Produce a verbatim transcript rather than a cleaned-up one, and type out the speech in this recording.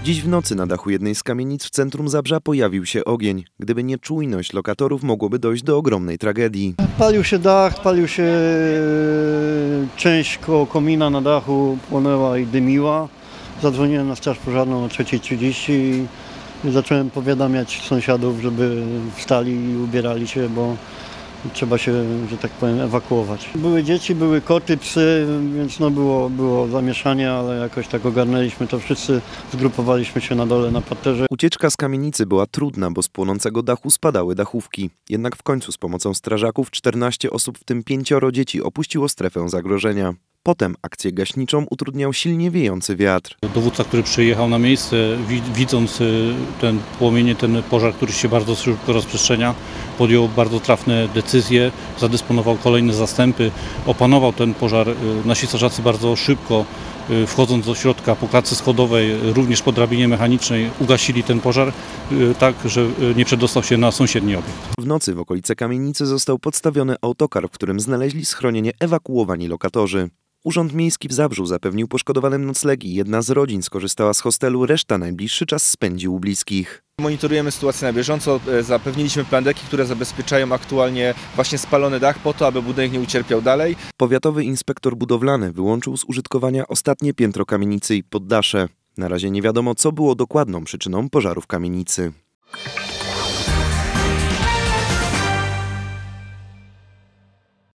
Dziś w nocy na dachu jednej z kamienic w centrum Zabrza pojawił się ogień. Gdyby nie czujność lokatorów, mogłoby dojść do ogromnej tragedii. Palił się dach, palił się część koło komina na dachu, płonęła i dymiła. Zadzwoniłem na straż pożarną o trzeciej trzydzieści i zacząłem powiadamiać sąsiadów, żeby wstali i ubierali się, bo trzeba się, że tak powiem, ewakuować. Były dzieci, były koty, psy, więc no było, było zamieszanie, ale jakoś tak ogarnęliśmy to wszyscy, zgrupowaliśmy się na dole na parterze. Ucieczka z kamienicy była trudna, bo z płonącego dachu spadały dachówki. Jednak w końcu z pomocą strażaków czternaście osób, w tym pięcioro dzieci, opuściło strefę zagrożenia. Potem akcję gaśniczą utrudniał silnie wiejący wiatr. Dowódca, który przyjechał na miejsce, widząc ten płomienie, ten pożar, który się bardzo szybko rozprzestrzenia, podjął bardzo trafne decyzje, zadysponował kolejne zastępy, opanował ten pożar. Nasi strażacy bardzo szybko, wchodząc do środka po klatce schodowej, również po drabinie mechanicznej, ugasili ten pożar tak, że nie przedostał się na sąsiedni obiekt. W nocy w okolice kamienicy został podstawiony autokar, w którym znaleźli schronienie ewakuowani lokatorzy. Urząd Miejski w Zabrzu zapewnił poszkodowanym noclegi. Jedna z rodzin skorzystała z hostelu, reszta najbliższy czas spędzi u bliskich. Monitorujemy sytuację na bieżąco. Zapewniliśmy plandeki, które zabezpieczają aktualnie właśnie spalony dach po to, aby budynek nie ucierpiał dalej. Powiatowy inspektor budowlany wyłączył z użytkowania ostatnie piętro kamienicy i poddasze. Na razie nie wiadomo, co było dokładną przyczyną pożaru w kamienicy.